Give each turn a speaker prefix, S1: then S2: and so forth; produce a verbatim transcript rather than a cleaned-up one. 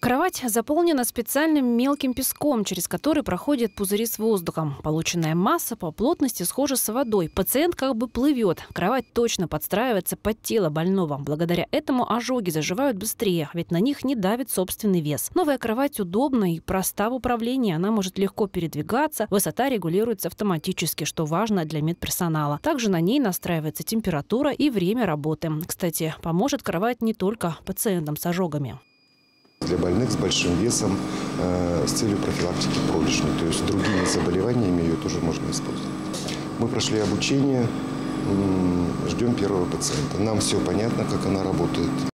S1: Кровать заполнена специальным мелким песком, через который проходят пузыри с воздухом. Полученная масса по плотности схожа с водой. Пациент как бы плывет. Кровать точно подстраивается под тело больного. Благодаря этому ожоги заживают быстрее, ведь на них не давит собственный вес. Новая кровать удобна и проста в управлении. Она может легко передвигаться. Высота регулируется автоматически, что важно для медперсонала. Также на ней настраивается температура и время работы. Кстати, поможет кровать не только пациентам с ожогами.
S2: Для больных с большим весом э, с целью профилактики пролежней, то есть другими заболеваниями ее тоже можно использовать. Мы прошли обучение, ждем первого пациента. Нам все понятно, как она работает.